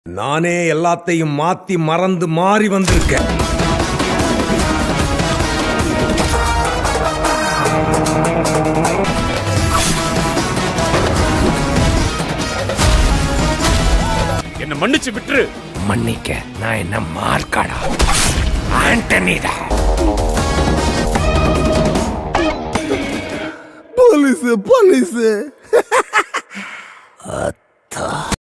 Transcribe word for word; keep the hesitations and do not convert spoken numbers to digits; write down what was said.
நானே எல்லாத்தையும் மாத்தி மறந்து மாறி வந்திருக்கேன். என்ன மன்னிச்சு விட்டுரு. மன்னிக்க நான் என்ன மார்க்காடா? ஆண்டனி தான். Police police